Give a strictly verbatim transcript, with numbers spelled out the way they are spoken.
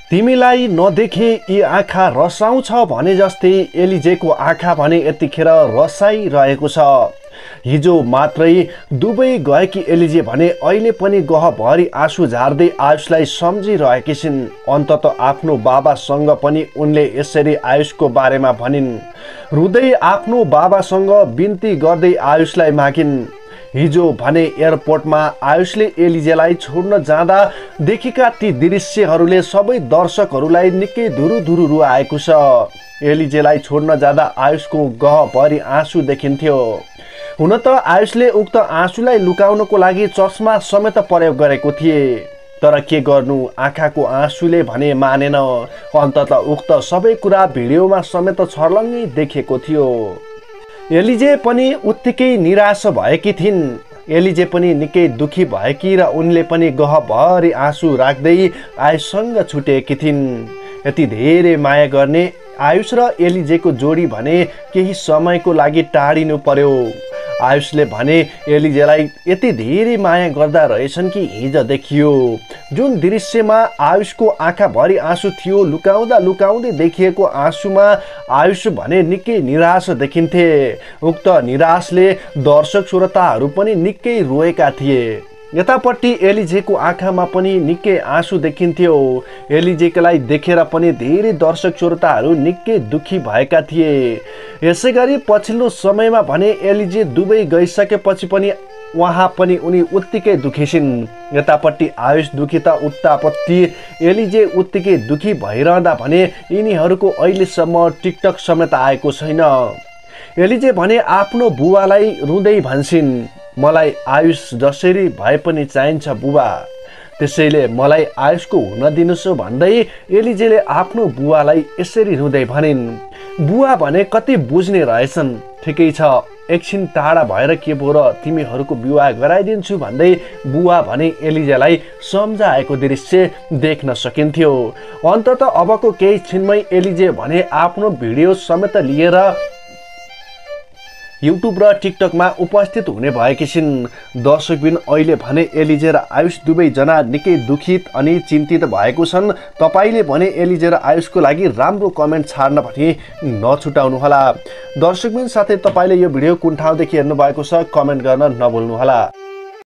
तिमीलाई नदेखे यी आँखा रसाउँछ भने जस्तै एलिजेको आँखा भने यतिखेर रसाइरहेको छ। हिजो मात्रै दुबई गएकी एलिजे भने अहिले पनि गहभरि आँसु झार्दै आयुषलाई सम्झिरहेकी छिन्। अन्तत आफ्नो बाबासँग पनि उनले यसरी आयुषको बारेमा भनिन्। रुँदै आफ्नो बाबासँग बिन्ती गर्दै आयुषलाई मागिन्। हिजो भने एयरपोर्टमा आयुषले एलिजेलाई छोड्न जाँदा देखेका ती दृश्यहरूले सबै दर्शकहरूलाई निकै धुरु धुरु रुवाएको छ। एलिजेलाई छोड्न जाँदा आयुषको गहभरि आँसु देखिन्थ्यो। हुन त आयुषले उक्त आँसुलाई लुकाउनको लागि चस्मा समेत प्रयोग गरेको थिए, तर के गर्नु, आँखाको आँसुले भने मानेन। अन्तत उक्त सबै कुरा भिडियोमा समेत छर्लङ्गै देखेको थियो। एलिजे पनि उत्तिकै निराश भएकी थिइन्। एलिजे पनि निकै दुखी भएकी र उनले पनि गहभरि आँसु राख्दै आयुषसँग छुटेकी थिइन्। यति धेरै माया गर्ने आयुष र एलिजेको जोडी भने केही समयको लागि टाढिनु पर्यो। आयुषले भने एलिजेलाई यति धेरै माया गर्दा रहेछन् कि हिजो देखियो। जुन दृश्यमा आयुषको आँखाभरि आँसु थियो, लुकाउँदा लुकाउँदै देखिएको आँसुमा आयुष भने निकै निराश देखिन्थे। उक्त निराशले दर्शक श्रोताहरू पनि निकै रोएका थिए। यतापट्टि एलिजेको आँखामा पनि निकै आँसु देखिन्थ्यो। एलिजेलाई देखेर पनि धेरै दर्शक श्रोताहरू निकै दुखी भएका थिए। यसै गरी पछिल्लो समयमा भने एलिजे दुबई गइसकेपछि पनि उहाँ पनि उनी उत्तिकै दुखी छिन्। यतापट्टि आयुष दुखी त उतापट्टि एलिजे उत्तिकै दुखी भइरहँदा भने यिनीहरूको अहिलेसम्म टिकटक समेत आएको छैन। एलिजे भने आफ्नो बुवालाई रुँदै भन्छन्, मलाई आयुष जसरी भए पनि चाहिन्छ बुबा, त्यसैले मलाई आयुषको हुन दिनुहोस् भन्दै एलिजेले आफ्नो बुवालाई यसरी रुँदै भनिन्। बुवा भने कति बुझ्ने रहेछन्, ठिकै छ, एकछिन टाढा भएर के पो र तिमीहरूको विवाह गराइदिन्छु भन्दै बुवा भने एलिजेलाई सम्झाएको दृश्य देख्न सकिन्थ्यो। अन्तत अबको केही क्षणमै एलिजे भने आफ्नो भिडियो समेत लिएर युट्युब र टिकटकमा उपस्थित हुने भएकी छिन्। दर्शकबिन अहिले भने एलिजे र आयुष दुवैजना निकै दुखित अनि चिन्तित भएको छन्। तपाईँले भने एलिजे र आयुषको लागि राम्रो कमेन्ट छाड्न भने नछुटाउनुहोला। दर्शकबिन साथै तपाईँले यो भिडियो कुन ठाउँदेखि हेर्नु भएको छ कमेन्ट गर्न नभुल्नुहोला।